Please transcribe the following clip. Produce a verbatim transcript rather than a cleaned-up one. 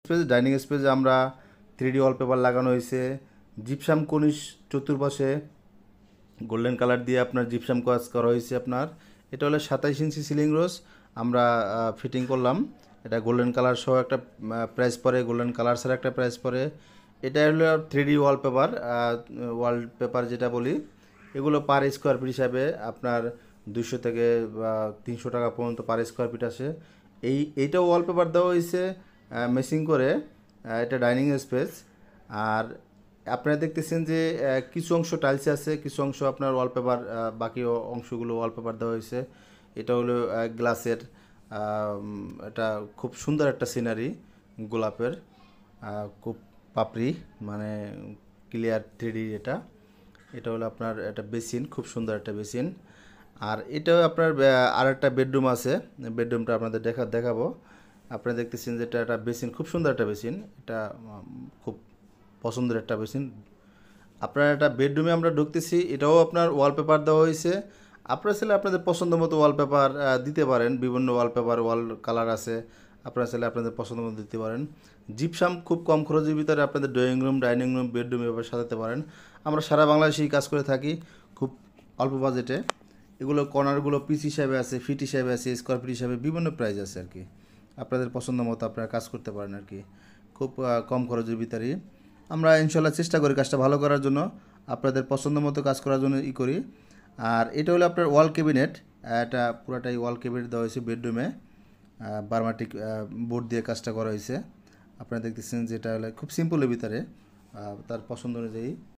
Space dining স্পেসে আমরা three D wallpaper লাগানো হয়েছে। জিপসাম কর্নিশ চতুর্পাশে গোল্ডেন কালার দিয়ে আপনার জিপসাম কাজ করা হয়েছে আপনার। এটা হলো সাতাইশ ইঞ্চি সিলিং রোজ আমরা ফিটিং করলাম। এটা গোল্ডেন কালার সহ একটা প্রাইস পড়ে, গোল্ডেন কালার ছাড়া একটা প্রাইস পড়ে। এটা হলো থ্রি ডি ওয়ালপেপার, ওয়ালপেপার যেটা বলি, এগুলো পার স্কোয়ার ফিট হিসাবে আপনার দুশো থেকে তিনশো টাকা পর্যন্ত পার স্কোয়ার ফিট আসে। এই এইটাও ওয়ালপেপার দেওয়া হয়েছে মেসিং করে। এটা ডাইনিং স্পেস। আর আপনারা দেখতেছেন যে কিছু অংশ টাইলসে আছে, কিছু অংশ আপনার ওয়ালপেপার, বাকি অংশগুলো ওয়ালপেপার দেওয়া হয়েছে। এটা হলো গ্লাসের, এটা খুব সুন্দর একটা সিনারি, গোলাপের খুব পাপড়ি, মানে ক্লিয়ার থ্রি। এটা এটা হলো আপনার একটা বেসিন, খুব সুন্দর একটা বেসিন। আর এটাও আপনার আর একটা বেডরুম আছে, বেডরুমটা আপনাদের দেখা দেখাবো। আপনারা দেখতেছেন যে এটা একটা বেসিন, খুব সুন্দর একটা বেসিন, এটা খুব পছন্দের একটা বেসিন। আপনার একটা বেডরুমে আমরা ঢুকতেছি, এটাও আপনার ওয়ালপেপার দেওয়া হয়েছে। আপনারা চাইলে আপনাদের পছন্দ মতো ওয়ালপেপার দিতে পারেন, বিভিন্ন ওয়ালপেপার ওয়াল কালার আছে, আপনারা চাইলে আপনাদের পছন্দ মতো দিতে পারেন। জিপসাম খুব কম খরচের ভিতরে আপনাদের drawing room, dining room, bedroom এভাবে সাজাতে পারেন। আমরা সারা বাংলাদেশেই কাজ করে থাকি খুব অল্প বাজেটে। এগুলো কর্নারগুলো পিস হিসাবে আছে, ফিট হিসাবে আছে, স্কোয়ার ফিট হিসাবে বিভিন্ন প্রাইস আছে আর কি। আপনাদের পছন্দ মতো আপনারা কাজ করতে পারেন আর কি, খুব কম খরচের ভিতরেই। আমরা ইনশাল্লাহ চেষ্টা করি কাজটা ভালো করার জন্য, আপনাদের পছন্দ মতো কাজ করার জন্য ই করি। আর এটা হলো আপনার ওয়াল ক্যাবিনেট, এটা পুরাটাই ওয়াল ক্যাবিনেট দেওয়া হয়েছে বেডরুমে, বার্মাটিক বোর্ড দিয়ে কাজটা করা হয়েছে। আপনারা দেখতেছেন যে এটা হলো খুব সিম্পলের ভিতরে, তার পছন্দ অনুযায়ী।